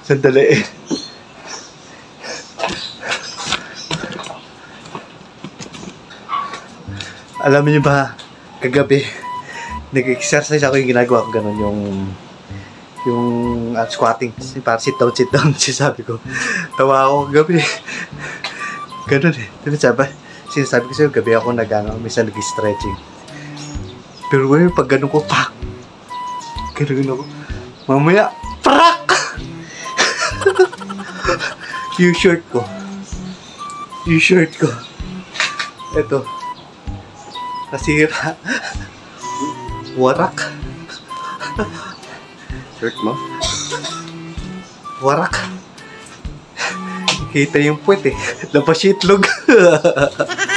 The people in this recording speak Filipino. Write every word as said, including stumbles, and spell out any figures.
Sandali. Alam niyo ba, kagabi, nag-exercise ako, yung ginagawa ko ganun, yung yung uh, squatting, para sit down, sit down, sabi ko. Tawa ako kagabi. Ganun eh. Diba sabi, sinasabi ko sa'yo, gabi ako nag, ano, minsan nag-stretching. Pero ngayon, pag ganun ko, pak! Ganun ako. Mamaya, prak! Yung shirt ko. Yung shirt ko. Ito. Nasira. Warak. Shirt mo? Warak. Kita yung Pwet eh. Lapas Itlog.